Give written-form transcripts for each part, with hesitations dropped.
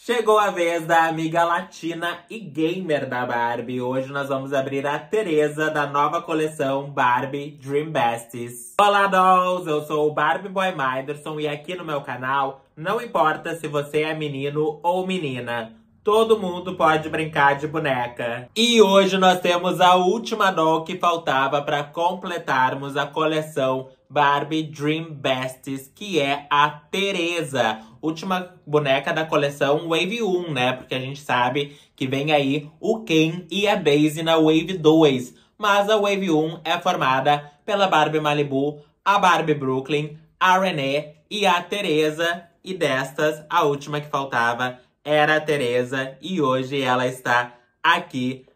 Chegou a vez da amiga latina e gamer da Barbie. Hoje nós vamos abrir a Teresa da nova coleção Barbie Dream Besties. Olá, dolls! Eu sou o Barbie Boy Maiderson e aqui no meu canal, não importa se você é menino ou menina, todo mundo pode brincar de boneca. E hoje nós temos a última doll que faltava para completarmos a coleção Barbie Dream Besties, que é a Teresa. Última boneca da coleção Wave 1, né? Porque a gente sabe que vem aí o Ken e a Daisy na Wave 2. Mas a Wave 1 é formada pela Barbie Malibu, a Barbie Brooklyn, a Renee e a Teresa. E destas, a última que faltava era a Teresa. E hoje ela está aqui,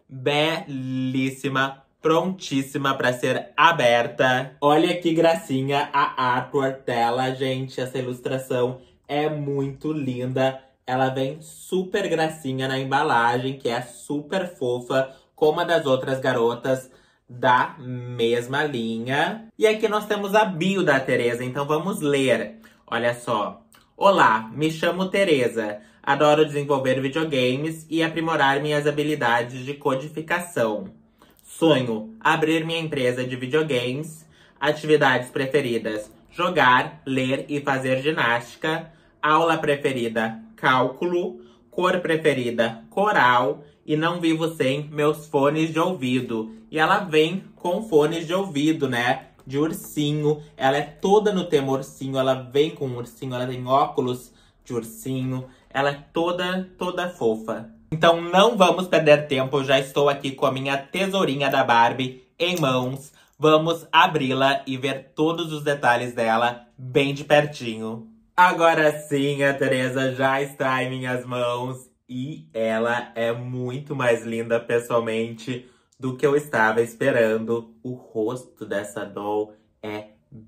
belíssima, prontíssima para ser aberta. Olha que gracinha a artwork dela, gente. Essa ilustração é muito linda. Ela vem super gracinha na embalagem, que é super fofa, como a das outras garotas da mesma linha. E aqui nós temos a bio da Teresa, então vamos ler. Olha só. Olá, me chamo Teresa. Adoro desenvolver videogames e aprimorar minhas habilidades de codificação. Sonho abrir minha empresa de videogames. Atividades preferidas: jogar, ler e fazer ginástica. Aula preferida: cálculo. Cor preferida: coral. E não vivo sem meus fones de ouvido. E ela vem com fones de ouvido, né? De ursinho. Ela é toda no tema ursinho. Ela vem com ursinho. Ela tem óculos de ursinho. Ela é toda fofa. Então não vamos perder tempo. Eu já estou aqui com a minha tesourinha da Barbie em mãos. Vamos abri-la e ver todos os detalhes dela bem de pertinho. Agora sim, a Teresa já está em minhas mãos. E ela é muito mais linda pessoalmente do que eu estava esperando. O rosto dessa doll é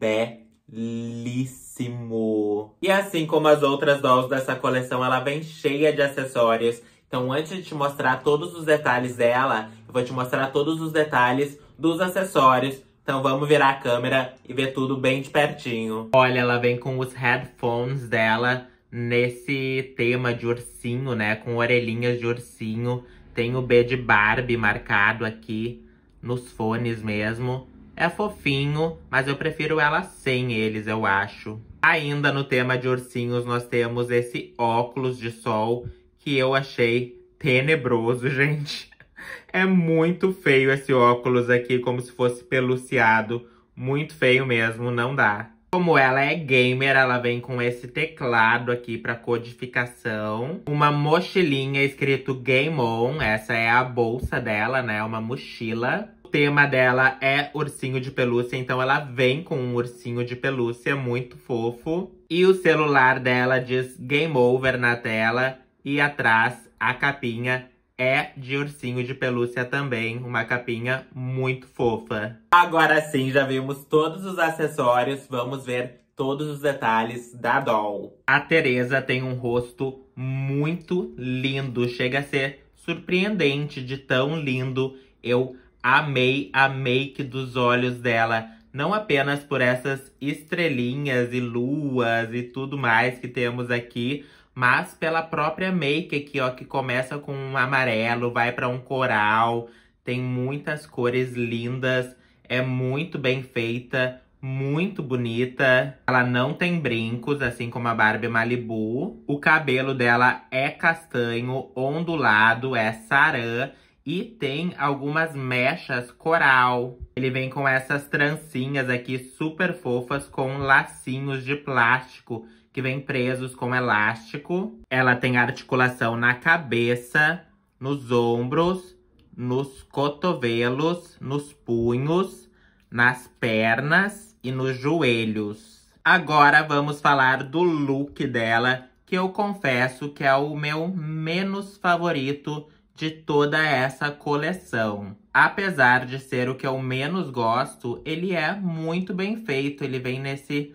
belíssimo. E assim como as outras dolls dessa coleção, ela vem cheia de acessórios. Então, antes de te mostrar todos os detalhes dela, eu vou te mostrar todos os detalhes dos acessórios. Então, vamos virar a câmera e ver tudo bem de pertinho. Olha, ela vem com os headphones dela nesse tema de ursinho, né? Com orelhinhas de ursinho. Tem o B de Barbie marcado aqui nos fones mesmo. É fofinho, mas eu prefiro ela sem eles, eu acho. Ainda no tema de ursinhos, nós temos esse óculos de sol que eu achei tenebroso, gente. É muito feio esse óculos aqui, como se fosse peluciado. Muito feio mesmo, não dá. Como ela é gamer, ela vem com esse teclado aqui para codificação. Uma mochilinha escrito Game On. Essa é a bolsa dela, né? Uma mochila. O tema dela é ursinho de pelúcia, então ela vem com um ursinho de pelúcia muito fofo. E o celular dela diz Game Over na tela. E atrás, a capinha é de ursinho de pelúcia também, uma capinha muito fofa. Agora sim, já vimos todos os acessórios, vamos ver todos os detalhes da doll. A Teresa tem um rosto muito lindo, chega a ser surpreendente de tão lindo. Eu amei a make dos olhos dela, não apenas por essas estrelinhas e luas e tudo mais que temos aqui, mas pela própria make aqui, ó, que começa com um amarelo, vai para um coral. Tem muitas cores lindas, é muito bem feita, muito bonita. Ela não tem brincos, assim como a Barbie Malibu. O cabelo dela é castanho, ondulado, é sarã. E tem algumas mechas coral. Ele vem com essas trancinhas aqui super fofas com lacinhos de plástico que vem presos com elástico. Ela tem articulação na cabeça, nos ombros, nos cotovelos, nos punhos, nas pernas e nos joelhos. Agora vamos falar do look dela, que eu confesso que é o meu menos favorito de toda essa coleção. Apesar de ser o que eu menos gosto, ele é muito bem feito. Ele vem nesse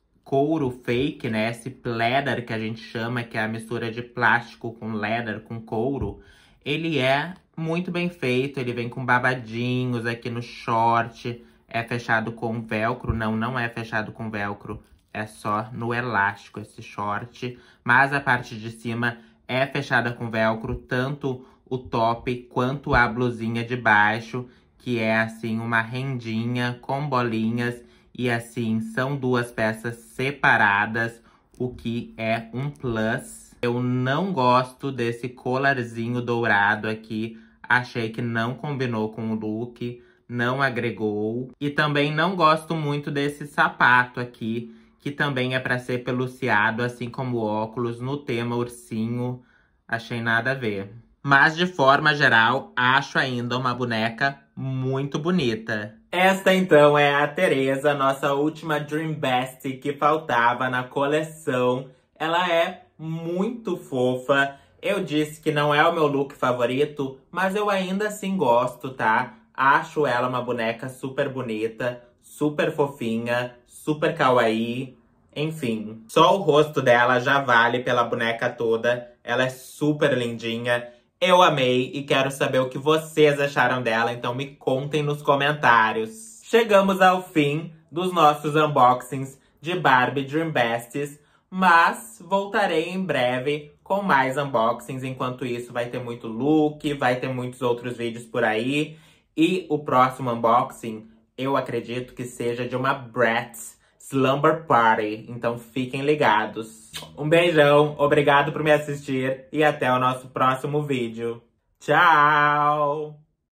couro fake, né? Esse pleather que a gente chama, que é a mistura de plástico com leather, com couro. Ele é muito bem feito, ele vem com babadinhos aqui no short. É fechado com velcro. Não é fechado com velcro. É só no elástico esse short. Mas a parte de cima é fechada com velcro, tanto o top quanto a blusinha de baixo, que é assim uma rendinha com bolinhas. E assim, são duas peças separadas, o que é um plus. Eu não gosto desse colarzinho dourado aqui. Achei que não combinou com o look, não agregou. E também não gosto muito desse sapato aqui, que também é para ser peluciado, assim como o óculos, no tema ursinho. Achei nada a ver. Mas, de forma geral, acho ainda uma boneca muito bonita. Esta, então, é a Tereza, nossa última Dream Best que faltava na coleção. Ela é muito fofa. Eu disse que não é o meu look favorito, mas eu ainda assim gosto, tá? Acho ela uma boneca super bonita, super fofinha, super kawaii. Enfim, só o rosto dela já vale pela boneca toda. Ela é super lindinha. Eu amei e quero saber o que vocês acharam dela, então me contem nos comentários. Chegamos ao fim dos nossos unboxings de Barbie Dream Besties, mas voltarei em breve com mais unboxings. Enquanto isso, vai ter muito look, vai ter muitos outros vídeos por aí. E o próximo unboxing, eu acredito que seja de uma Bratz Slumber Party, então fiquem ligados. Um beijão, obrigado por me assistir e até o nosso próximo vídeo. Tchau!